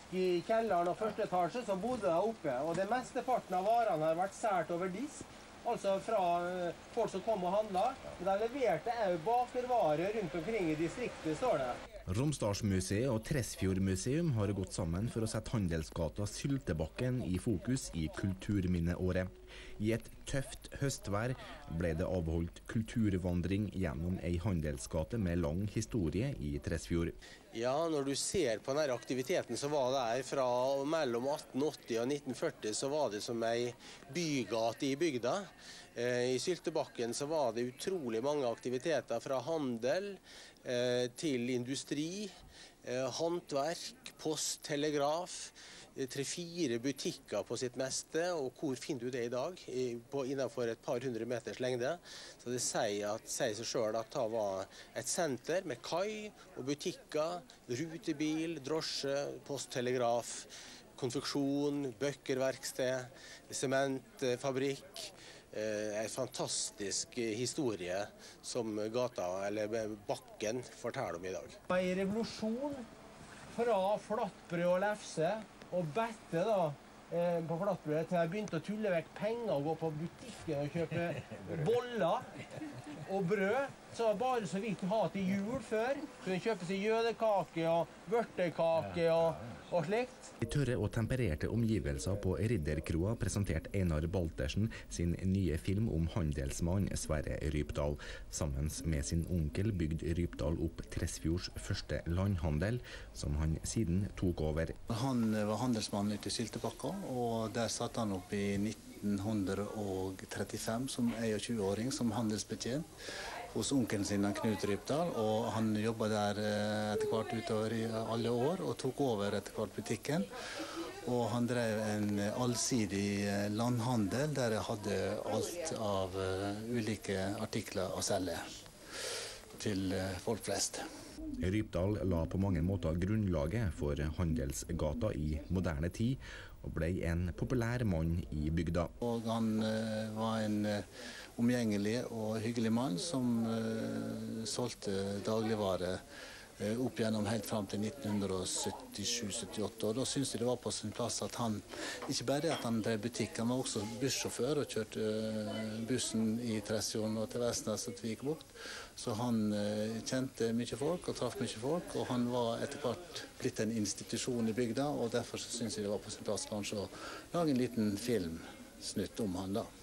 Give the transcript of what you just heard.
folk i kjelleren og første etasje som bodde der oppe, og det mesteparten av varene har vært sært over disk. Altså fra folk som kom og handlet. Men de leverte også bakervarer rundt omkring i distriktet, står det. Romsdalsmuseet og Tresfjordmuseum har gått sammen for å sette handelsgata Syltebakken i fokus i kulturminneåret. I et tøft høstvær ble det avholdt kulturvandring gjennom ei handelsgate med lang historie i Tresfjord. Ja, når du ser på denne aktiviteten som var der fra mellom 1880 og 1940, så var det som ei bygate i bygda. I Syltebakken så var det utrolig mange aktiviteter fra handel til industri, håndverk, post, telegraf, 3-4 butikker på sitt meste, og hvor finner du det i dag? Innenfor et par hundre meters lengde. Så det sier seg selv at det var et senter med kai og butikker, rutebil, drosje, post, telegraf, konfeksjon, bøkkerverksted, sementfabrikk. En fantastisk historie som gata, eller bakken, forteller om i dag. En revolusjon fra flatbrød og lefse og bette da, på flatbrødet til jeg begynte å tulle vekk penger og gå på butikken og kjøpe boller og brød. Så bare så vidt ha til jul før. Kunne kjøpe seg jødekake og vørtekake og slikt. I tørre og tempererte omgivelser på Ridderkroa presenterte Einar Baltersen sin nye film om handelsmann Sverre Rypdal. Sammen med sin onkel bygde Rypdal opp Tresfjords første landhandel, som han siden tok over. Han var handelsmann ute i Syltebakka, og der satt han opp i 1935 som 21-åring som handelsbetjent hos onkelen sin, Knut Rypdal, og han jobbet der etter hvert utover i alle år og tok over etter hvert butikken. Og han drev en allsidig landhandel der jeg hadde alt av ulike artikler å selge til folk flest. Rypdal la på mange måter grunnlaget for handelsgata i moderne tid, og ble en populær mann i bygda. Og han var en omgjengelig og hyggelig mann som solgte dagligvare opp gjennom helt fram til 1977-78, og da syntes jeg det var på sin plass at han, ikke bare at han drev butikk, han var også bussjåfør og kjørte bussen i Tresfjorden og til Vestnes og Tvikbukt, så han kjente mye folk og traff mye folk, og han var etter hvert blitt en institusjon i bygda, og derfor så syntes jeg det var på sin plass kanskje å lage en liten filmsnutt om han da.